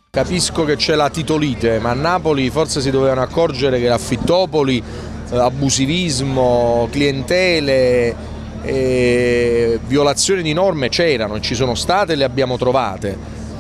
Capisco che c'è la titolite, ma a Napoli forse si dovevano accorgere che l'affittopoli, abusivismo, clientele, violazioni di norme c'erano, ci sono state e le abbiamo trovate.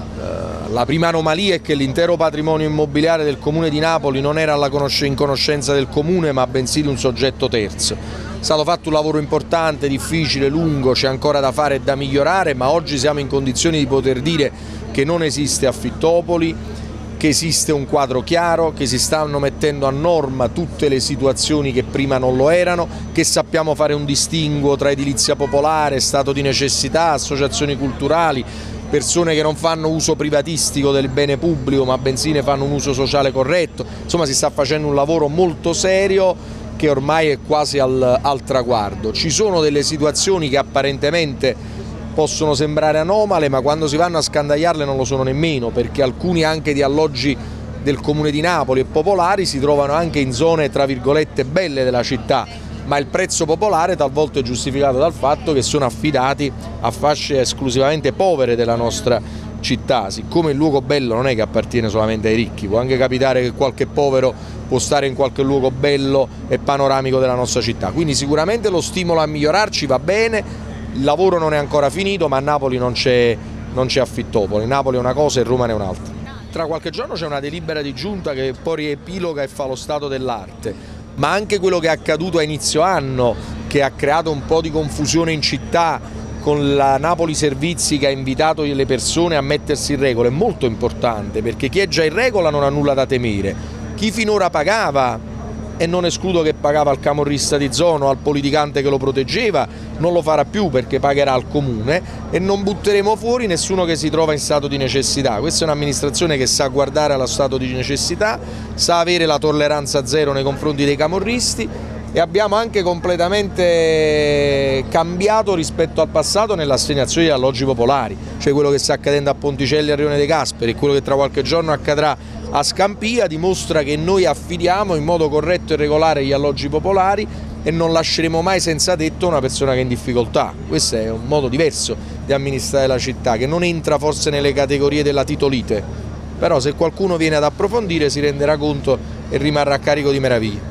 La prima anomalia è che l'intero patrimonio immobiliare del Comune di Napoli non era in conoscenza del Comune, ma bensì di un soggetto terzo. È stato fatto un lavoro importante, difficile, lungo, c'è ancora da fare e da migliorare, ma oggi siamo in condizioni di poter dire che non esiste affittopoli, che esiste un quadro chiaro, che si stanno mettendo a norma tutte le situazioni che prima non lo erano, che sappiamo fare un distinguo tra edilizia popolare, stato di necessità, associazioni culturali, persone che non fanno uso privatistico del bene pubblico ma bensì ne fanno un uso sociale corretto. Insomma, si sta facendo un lavoro molto serio che ormai è quasi al traguardo. Ci sono delle situazioni che apparentemente possono sembrare anomale, ma quando si vanno a scandagliarle non lo sono nemmeno, perché alcuni anche di alloggi del Comune di Napoli e popolari si trovano anche in zone tra virgolette belle della città, ma il prezzo popolare talvolta è giustificato dal fatto che sono affidati a fasce esclusivamente povere della nostra città. Siccome il luogo bello non è che appartiene solamente ai ricchi, può anche capitare che qualche povero può stare in qualche luogo bello e panoramico della nostra città, quindi sicuramente lo stimolo a migliorarci va bene. Il lavoro non è ancora finito, ma a Napoli non c'è affittopoli. Napoli è una cosa e Roma è un'altra. Tra qualche giorno c'è una delibera di giunta che poi riepiloga e fa lo stato dell'arte, ma anche quello che è accaduto a inizio anno, che ha creato un po' di confusione in città con la Napoli Servizi che ha invitato le persone a mettersi in regola, è molto importante, perché chi è già in regola non ha nulla da temere. Chi finora pagava, e non escludo che pagava al camorrista di zona o al politicante che lo proteggeva, non lo farà più perché pagherà al comune, e non butteremo fuori nessuno che si trova in stato di necessità. Questa è un'amministrazione che sa guardare allo stato di necessità, sa avere la tolleranza zero nei confronti dei camorristi, e abbiamo anche completamente cambiato rispetto al passato nell'assegnazione di alloggi popolari, cioè quello che sta accadendo a Ponticelli e a Rione dei Casperi e quello che tra qualche giorno accadrà a Scampia dimostra che noi affidiamo in modo corretto e regolare gli alloggi popolari e non lasceremo mai senza tetto una persona che è in difficoltà. Questo è un modo diverso di amministrare la città, che non entra forse nelle categorie della titolite, però se qualcuno viene ad approfondire si renderà conto e rimarrà a carico di meraviglie.